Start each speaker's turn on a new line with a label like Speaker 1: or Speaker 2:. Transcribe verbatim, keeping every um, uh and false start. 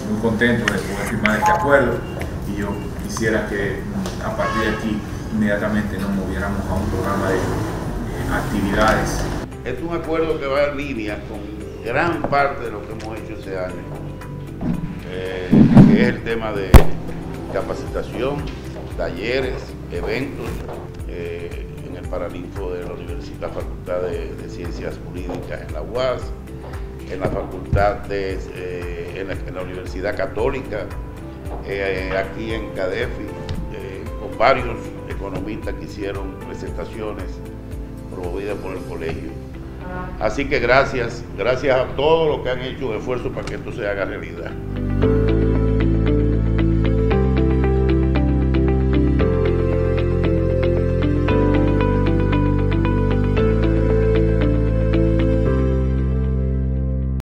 Speaker 1: muy contento de poder firmar este acuerdo y yo quisiera que a partir de aquí inmediatamente nos moviéramos a un programa de eh, actividades.
Speaker 2: Es un acuerdo que va en línea con gran parte de lo que hemos hecho este año, eh, que es el tema de capacitación, talleres, eventos, eh, en el Paraninfo de la Universidad, Facultad de, de Ciencias Jurídicas en la U A S, en la Facultad de, eh, en, la, en la Universidad Católica, eh, aquí en CADEFI, eh, con varios economistas que hicieron presentaciones promovidas por el colegio. Así que gracias, gracias a todos los que han hecho un esfuerzo para que esto se haga realidad.